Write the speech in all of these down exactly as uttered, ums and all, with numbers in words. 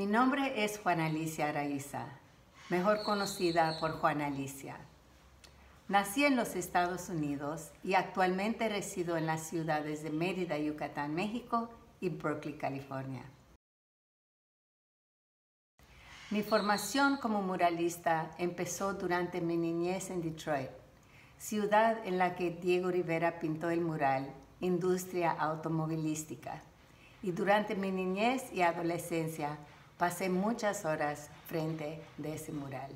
Mi nombre es Juana Alicia Araiza, mejor conocida por Juana Alicia. Nací en los Estados Unidos y actualmente resido en las ciudades de Mérida, Yucatán, México y Berkeley, California. Mi formación como muralista empezó durante mi niñez en Detroit, ciudad en la que Diego Rivera pintó el mural Industria Automovilística. Y durante mi niñez y adolescencia pasé muchas horas frente de ese mural.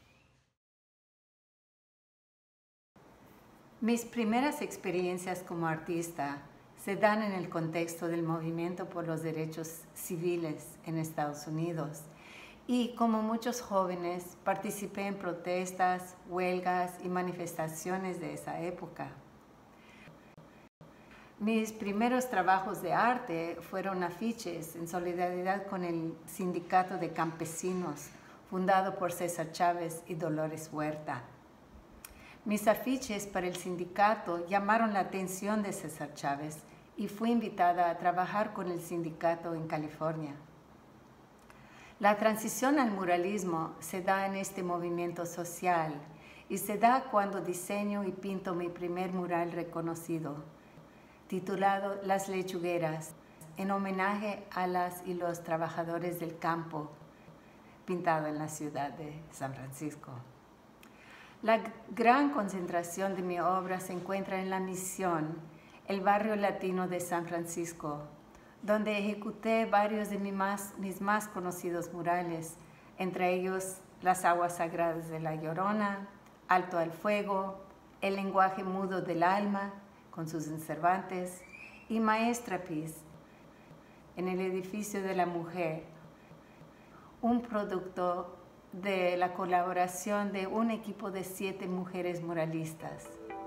Mis primeras experiencias como artista se dan en el contexto del movimiento por los derechos civiles en Estados Unidos. Y como muchos jóvenes, participé en protestas, huelgas y manifestaciones de esa época. Mis primeros trabajos de arte fueron afiches en solidaridad con el Sindicato de Campesinos, fundado por César Chávez y Dolores Huerta. Mis afiches para el sindicato llamaron la atención de César Chávez y fui invitada a trabajar con el sindicato en California. La transición al muralismo se da en este movimiento social y se da cuando diseño y pinto mi primer mural reconocido, titulado Las Lechugueras, en homenaje a las y los trabajadores del campo, pintado en la ciudad de San Francisco. La gran concentración de mi obra se encuentra en La Misión, el barrio latino de San Francisco, donde ejecuté varios de mis más, mis más conocidos murales, entre ellos Las Aguas Sagradas de La Llorona, Alto al Fuego, El Lenguaje Mudo del Alma, con Susan Cervantes, y Maestropis, en el Edificio de la Mujer, un producto de la colaboración de un equipo de siete mujeres muralistas.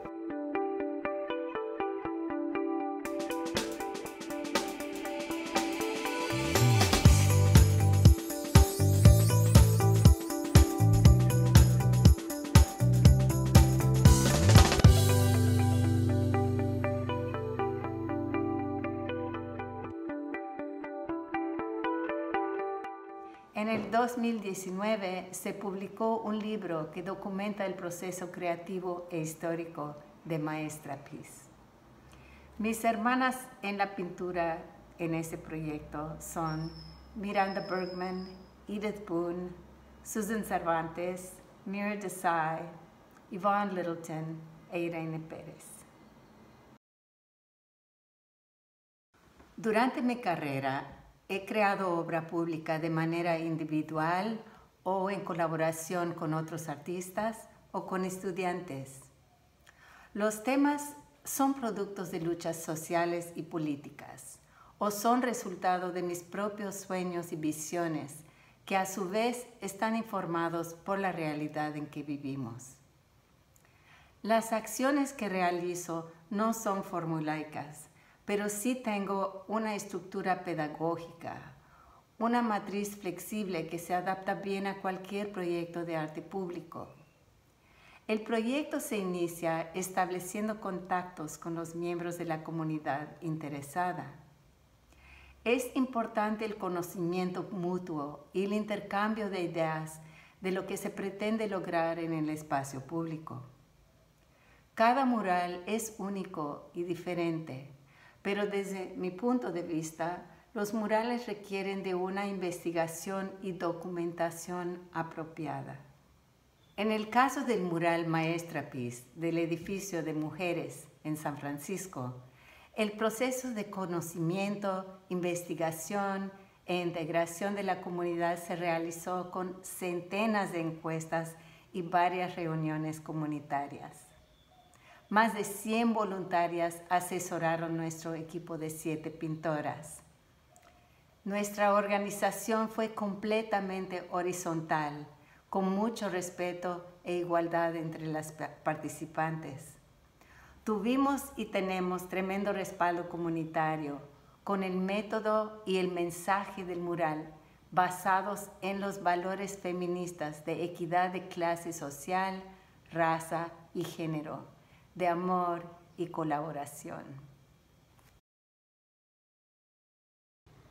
En el dos mil diecinueve se publicó un libro que documenta el proceso creativo e histórico de Maestropis. Mis hermanas en la pintura en ese proyecto son Miranda Bergman, Edith Boone, Susan Cervantes, Mira Desai, Yvonne Littleton e Irene Pérez. Durante mi carrera, he creado obra pública de manera individual o en colaboración con otros artistas o con estudiantes. Los temas son productos de luchas sociales y políticas o son resultado de mis propios sueños y visiones que a su vez están informados por la realidad en que vivimos. Las acciones que realizo no son formulaicas, pero sí tengo una estructura pedagógica, una matriz flexible que se adapta bien a cualquier proyecto de arte público. El proyecto se inicia estableciendo contactos con los miembros de la comunidad interesada. Es importante el conocimiento mutuo y el intercambio de ideas de lo que se pretende lograr en el espacio público. Cada mural es único y diferente, pero desde mi punto de vista, los murales requieren de una investigación y documentación apropiada. En el caso del mural Maestropis del Edificio de Mujeres en San Francisco, el proceso de conocimiento, investigación e integración de la comunidad se realizó con centenas de encuestas y varias reuniones comunitarias. Más de cien voluntarias asesoraron nuestro equipo de siete pintoras. Nuestra organización fue completamente horizontal, con mucho respeto e igualdad entre las participantes. Tuvimos y tenemos tremendo respaldo comunitario, con el método y el mensaje del mural basados en los valores feministas de equidad de clase social, raza y género, de amor y colaboración.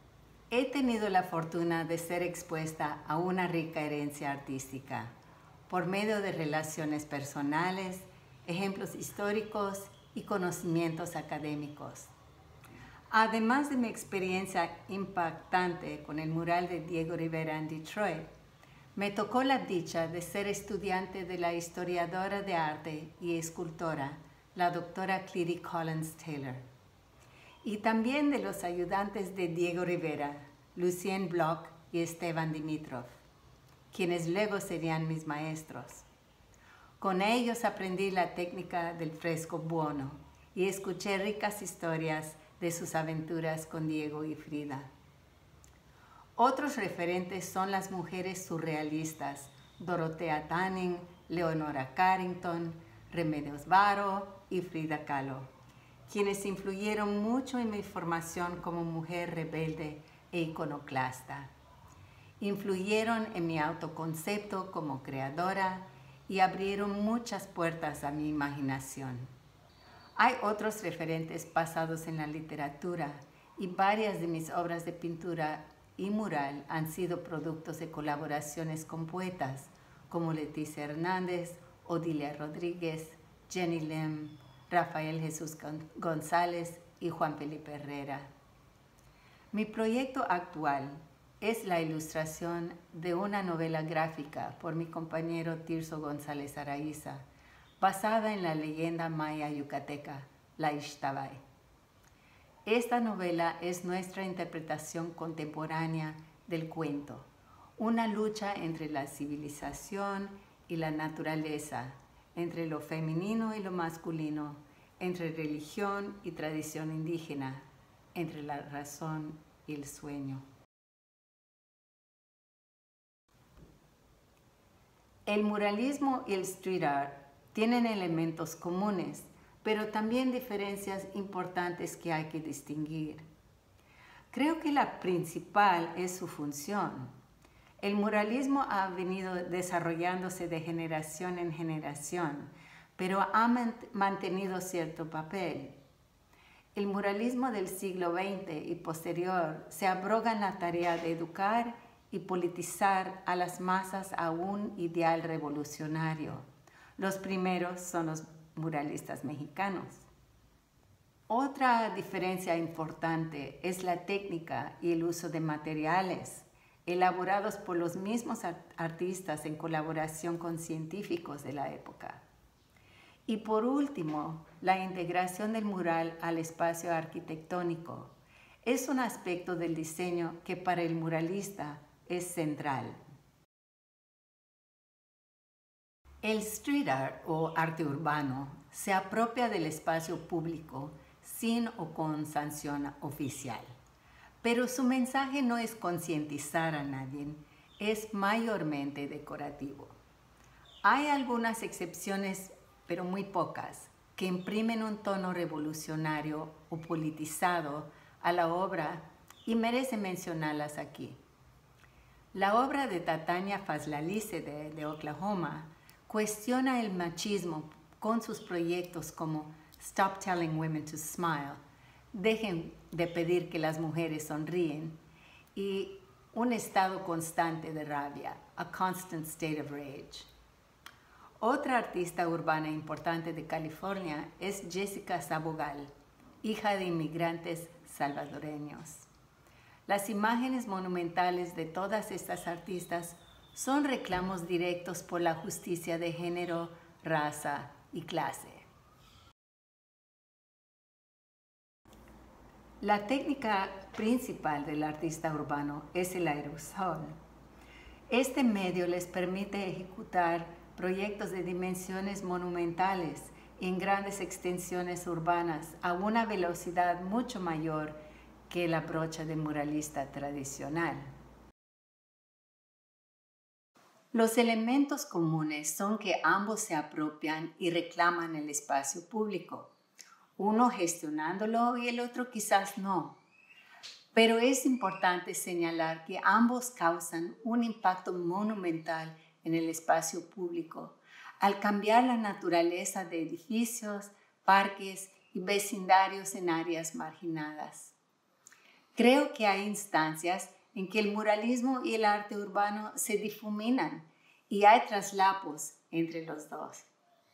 He tenido la fortuna de ser expuesta a una rica herencia artística por medio de relaciones personales, ejemplos históricos y conocimientos académicos. Además de mi experiencia impactante con el mural de Diego Rivera en Detroit, me tocó la dicha de ser estudiante de la historiadora de arte y escultora, la doctora Cleety Collins Taylor, y también de los ayudantes de Diego Rivera, Lucien Bloch y Esteban Dimitrov, quienes luego serían mis maestros. Con ellos aprendí la técnica del fresco buono y escuché ricas historias de sus aventuras con Diego y Frida. Otros referentes son las mujeres surrealistas, Dorothea Tanning, Leonora Carrington, Remedios Varo y Frida Kahlo, quienes influyeron mucho en mi formación como mujer rebelde e iconoclasta. Influyeron en mi autoconcepto como creadora y abrieron muchas puertas a mi imaginación. Hay otros referentes basados en la literatura y varias de mis obras de pintura y mural han sido productos de colaboraciones con poetas como Leticia Hernández, Odilia Rodríguez, Jenny Lim, Rafael Jesús González y Juan Felipe Herrera. Mi proyecto actual es la ilustración de una novela gráfica por mi compañero Tirso González Araiza, basada en la leyenda maya yucateca, la Ixtabay. Esta novela es nuestra interpretación contemporánea del cuento, una lucha entre la civilización y la naturaleza, entre lo femenino y lo masculino, entre religión y tradición indígena, entre la razón y el sueño. El muralismo y el street art tienen elementos comunes, pero también diferencias importantes que hay que distinguir. Creo que la principal es su función. El muralismo ha venido desarrollándose de generación en generación, pero ha mantenido cierto papel. El muralismo del siglo veinte y posterior se abroga en la tarea de educar y politizar a las masas a un ideal revolucionario. Los primeros son los muralistas mexicanos. Otra diferencia importante es la técnica y el uso de materiales elaborados por los mismos artistas en colaboración con científicos de la época. Y por último, la integración del mural al espacio arquitectónico es un aspecto del diseño que para el muralista es central. El street art o arte urbano se apropia del espacio público sin o con sanción oficial, pero su mensaje no es concientizar a nadie, es mayormente decorativo. Hay algunas excepciones, pero muy pocas, que imprimen un tono revolucionario o politizado a la obra y merece mencionarlas aquí. La obra de Tatania Fazlalise de, de Oklahoma cuestiona el machismo con sus proyectos como Stop Telling Women to Smile, Dejen de pedir que las mujeres sonríen, y Un estado constante de rabia, A Constant State of Rage. Otra artista urbana importante de California es Jessica Sabogal, hija de inmigrantes salvadoreños. Las imágenes monumentales de todas estas artistas son reclamos directos por la justicia de género, raza y clase. La técnica principal del artista urbano es el aerosol. Este medio les permite ejecutar proyectos de dimensiones monumentales en grandes extensiones urbanas a una velocidad mucho mayor que la brocha de muralista tradicional. Los elementos comunes son que ambos se apropian y reclaman el espacio público, uno gestionándolo y el otro quizás no. Pero es importante señalar que ambos causan un impacto monumental en el espacio público al cambiar la naturaleza de edificios, parques y vecindarios en áreas marginadas. Creo que hay instancias en que el muralismo y el arte urbano se difuminan y hay traslapos entre los dos.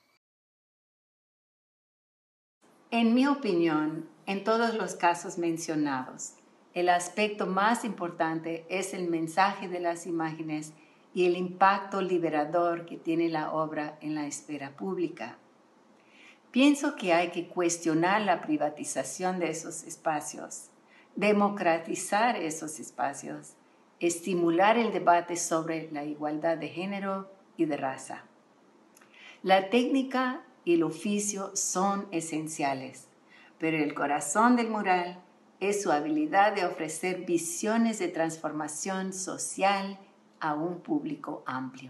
En mi opinión, en todos los casos mencionados, el aspecto más importante es el mensaje de las imágenes y el impacto liberador que tiene la obra en la esfera pública. Pienso que hay que cuestionar la privatización de esos espacios, democratizar esos espacios, estimular el debate sobre la igualdad de género y de raza. La técnica y el oficio son esenciales, pero el corazón del mural es su habilidad de ofrecer visiones de transformación social a un público amplio.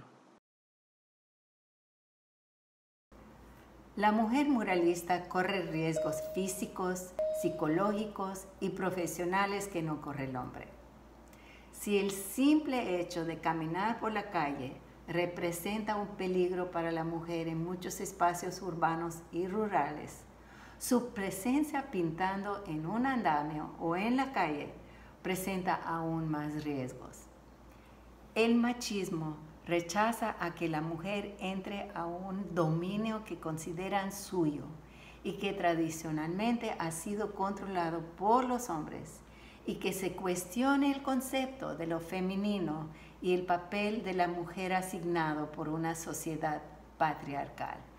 La mujer muralista corre riesgos físicos, psicológicos y profesionales que no corre el hombre. Si el simple hecho de caminar por la calle representa un peligro para la mujer en muchos espacios urbanos y rurales, su presencia pintando en un andamio o en la calle presenta aún más riesgos. El machismo rechaza a que la mujer entre a un dominio que consideran suyo y que tradicionalmente ha sido controlado por los hombres, y que se cuestione el concepto de lo femenino y el papel de la mujer asignado por una sociedad patriarcal.